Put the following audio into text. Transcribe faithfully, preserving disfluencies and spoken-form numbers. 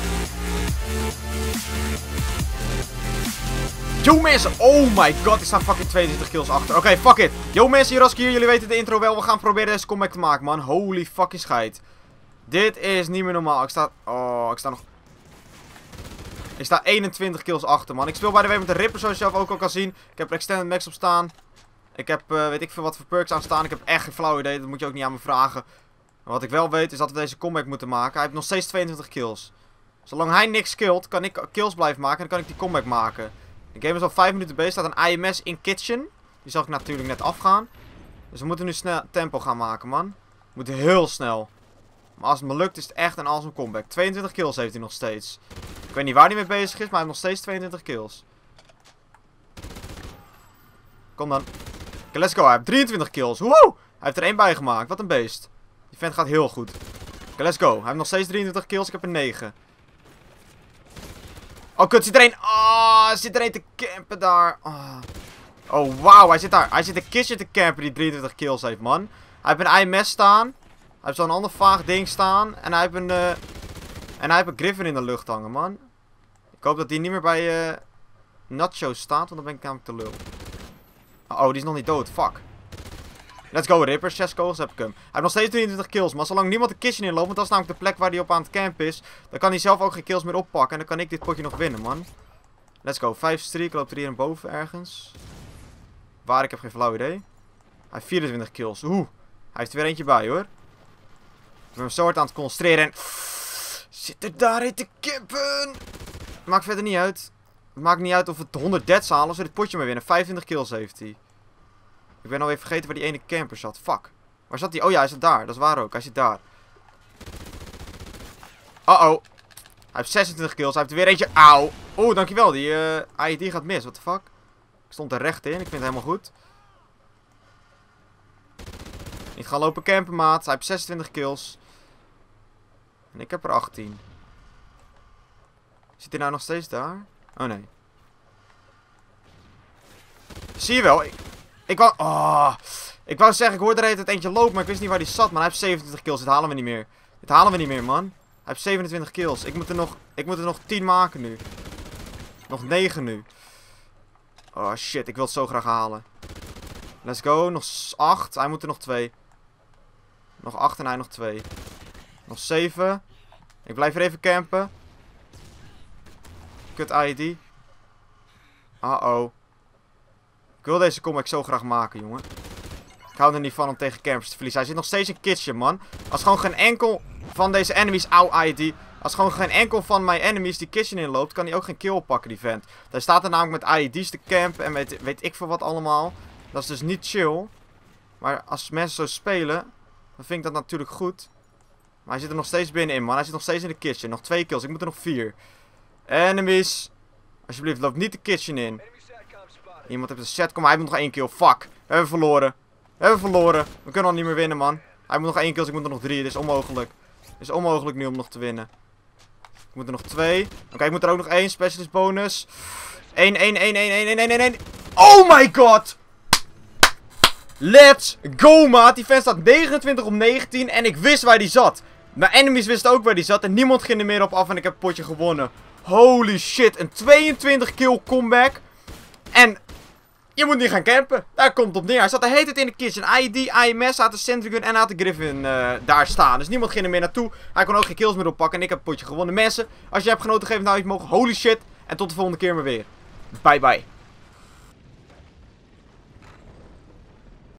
Yo mensen, oh my god, ik sta fucking tweeëntwintig kills achter. Oké, okay, fuck it. Yo mensen, hier Rask hier, jullie weten de intro wel. We gaan proberen deze comeback te maken, man. Holy fucking scheid. Dit is niet meer normaal. Ik sta, oh, ik sta nog... Ik sta eenentwintig kills achter, man. Ik speel bij de way met de Ripper, zoals je zelf ook al kan zien. Ik heb er Extended Max op staan. Ik heb, uh, weet ik veel wat voor perks aan staan. Ik heb echt geen flauw idee, dat moet je ook niet aan me vragen. Maar wat ik wel weet, is dat we deze comeback moeten maken. Hij heeft nog steeds tweeëntwintig kills. Zolang hij niks killt, kan ik kills blijven maken en dan kan ik die comeback maken. De game is al vijf minuten bezig. Staat een I M S in kitchen. Die zag ik natuurlijk net afgaan. Dus we moeten nu snel tempo gaan maken, man. We moeten heel snel. Maar als het me lukt, is het echt een awesome comeback. tweeëntwintig kills heeft hij nog steeds. Ik weet niet waar hij mee bezig is, maar hij heeft nog steeds tweeëntwintig kills. Kom dan. Oké, okay, let's go. Hij heeft drieëntwintig kills. Woehoe! Hij heeft er één bij gemaakt. Wat een beest. Die vent gaat heel goed. Oké, okay, let's go. Hij heeft nog steeds drieëntwintig kills. Ik heb er negen. Oh, kut. Zit er één. Oh, zit er één te campen daar. Oh, oh wauw. Hij zit daar. Hij zit een kistje te campen die drieëntwintig kills heeft, man. Hij heeft een I M S staan. Hij heeft zo'n ander vaag ding staan. En hij heeft een... Uh... En hij heeft een Griffin in de lucht hangen, man. Ik hoop dat die niet meer bij... Uh... Nacho staat, want dan ben ik namelijk te lul. Oh, die is nog niet dood. Fuck. Let's go, Ripper. zes kogels heb ik hem. Hij heeft nog steeds drieëntwintig kills. Maar zolang niemand de kitchen inloopt, want dat is namelijk de plek waar hij op aan het campen is, dan kan hij zelf ook geen kills meer oppakken. En dan kan ik dit potje nog winnen, man. Let's go. vijf streak. Loopt er hier boven ergens. Waar? Ik heb geen flauw idee. Hij heeft vierentwintig kills. Oeh. Hij heeft er weer eentje bij, hoor. Ik ben hem zo hard aan het concentreren en... Zit er daarin te campen? Maakt verder niet uit. Het maakt niet uit of het honderd deaths halen als we dit potje mee winnen. vijfentwintig kills heeft hij. Ik ben alweer vergeten waar die ene camper zat. Fuck. Waar zat hij? Oh ja, hij zit daar. Dat is waar ook. Hij zit daar. Uh oh. Hij heeft zesentwintig kills. Hij heeft er weer eentje. Auw. Oeh, dankjewel. Die uh, I D gaat mis. What the fuck? Ik stond er recht in. Ik vind het helemaal goed. Niet gaan lopen campen, maat. Hij heeft zesentwintig kills. En ik heb er achttien. Zit hij nou nog steeds daar? Oh nee. Zie je wel. Ik, ik wou... Oh, ik wou zeggen, ik hoorde er het eentje lopen, maar ik wist niet waar die zat. Maar hij heeft zevenentwintig kills. Dit halen we niet meer. Dit halen we niet meer, man. Hij heeft zevenentwintig kills. Ik moet er nog, ik moet er nog tien maken nu. Nog negen nu. Oh shit, ik wil het zo graag halen. Let's go. Nog acht. Hij moet er nog twee. Nog acht en hij nog twee. Nog zeven. Ik blijf er even campen. Kut I D. Uh oh. Ik wil deze comeback zo graag maken, jongen. Ik hou er niet van om tegen campers te verliezen. Hij zit nog steeds in kitchen, man. Als gewoon geen enkel van deze enemies... Auw, I D. Als gewoon geen enkel van mijn enemies die kitchen inloopt, kan hij ook geen kill oppakken, die vent. Hij staat er namelijk met I D's te campen en weet, weet ik veel wat allemaal. Dat is dus niet chill. Maar als mensen zo spelen, dan vind ik dat natuurlijk goed. Maar hij zit er nog steeds binnenin, man. Hij zit nog steeds in de kitchen. Nog twee kills. Ik moet er nog vier. Enemies. Alsjeblieft, loop niet de kitchen in. Iemand heeft een set. Kom maar, hij moet nog één kill. Fuck. We hebben verloren. We hebben verloren. We kunnen al niet meer winnen, man. Hij moet nog één kill. Ik moet er nog drie. Dit is onmogelijk. Het is onmogelijk nu om nog te winnen. Ik moet er nog twee. Oké, okay, ik moet er ook nog één. Specialist bonus. één, één, één, één, één, één, één, één. Oh my god! Let's go, maat. Die fan staat negenentwintig op negentien. En ik wist waar die zat. Mijn enemies wisten ook waar die zat. En niemand ging er meer op af. En ik heb het potje gewonnen. Holy shit. Een tweeëntwintig kill comeback. En je moet niet gaan campen. Daar komt het op neer. Hij zat de hele tijd in de kitchen. I D, I M S, had de Sentry Gun en had de Griffin uh, daar staan. Dus niemand ging er meer naartoe. Hij kon ook geen kills meer oppakken. En ik heb het potje gewonnen. Mensen, als je hebt genoten, geef het nou iets mogen. Holy shit. En tot de volgende keer maar weer. Bye bye.